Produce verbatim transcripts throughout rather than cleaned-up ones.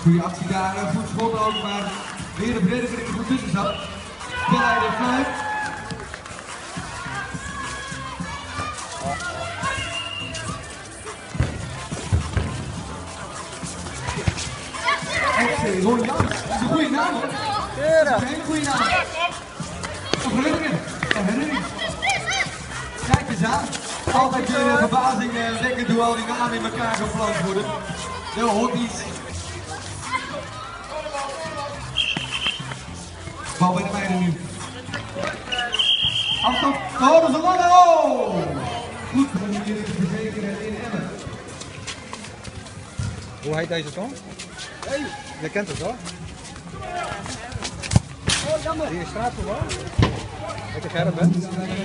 Goede actie daar, goed schot ook, maar weer de verdediger die er goed tussen zat. Speelleider Fluit. F C Ron Jans, dat is een goede naam hoor. Dat is een hele goede naam. Of herinnering. Of herinnering. Kijk eens aan. Altijd uh, verbazing uh, wekkend hoe al die namen in elkaar geplant worden. De hotties. Bal bij de meiden nu. Afstand. Oh, dat is een lange. Oh! Goed voor jullie te verzekeren in Emmen. Hoe heet deze toch? Hey. Je kent het hoor. Oh, jammer. Die is straat toch hoor? Wat de Gerrit bent.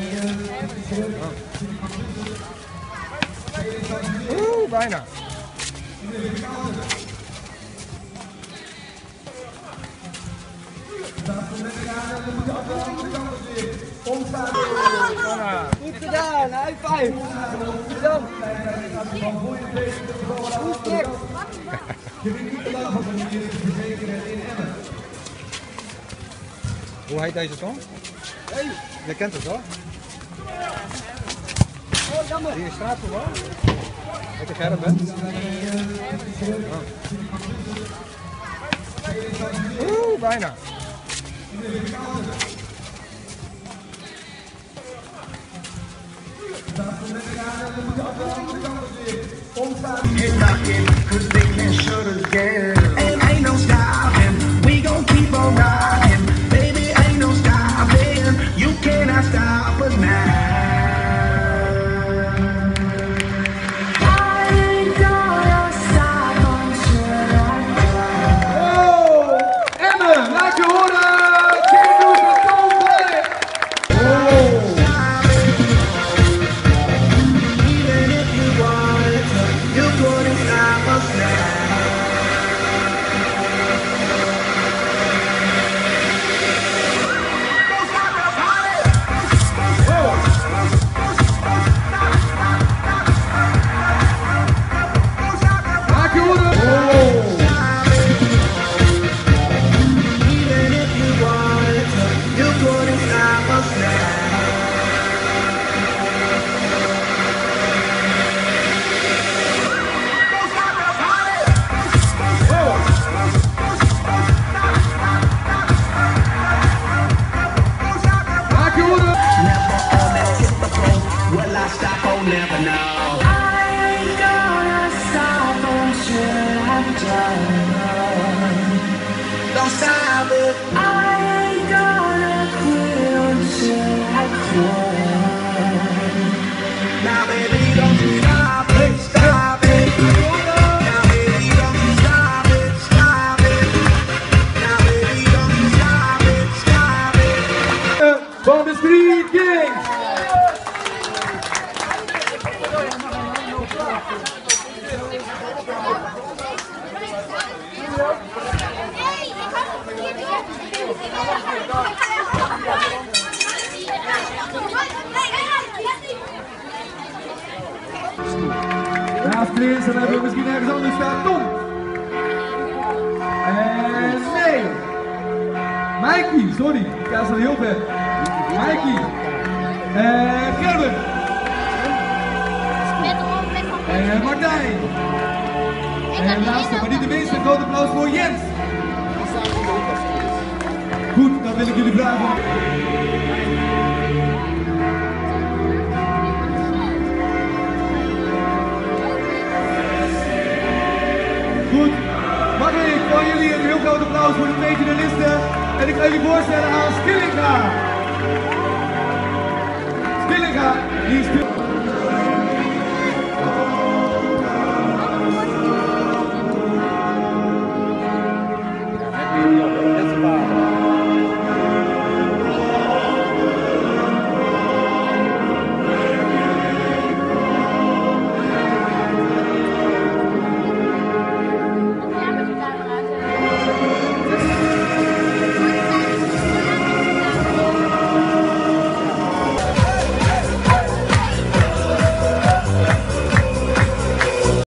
Oeh, bijna. Goed gedaan, high five. Bedankt. Goed kick. Hoe heet deze toch? Hey. Je kent het hoor. Oh, jammer. Die is straat toch hoor? Wat de Gerrit bent. Oeh, bijna. Get rockin', cause they can't shut us down. And ain't no stopping, we gon' keep on rockin'. Baby, ain't no stopping, you cannot stop us now. Never know. I ain't gonna stop until I'm done. Don't stop it. I ain't gonna quit until I quit. Now baby, don't you stop it, stop it. Now baby, don't you stop it, stop it. Now baby, don't you stop it, stop it. Van de Street Kings. Naast Prins, dan hebben we misschien ergens anders staan. Tom! En nee! Mikey, sorry, ik ga zo heel ver. Mikey! En Gerben! En Martijn! En laatste, maar niet de minste, een groot applaus voor Jens! Goed, dan wil ik jullie vragen. Goed, mag ik van jullie een heel groot applaus voor de twee finalisten. En ik ga jullie voorstellen aan Skillinga. Skillinga, die speelt.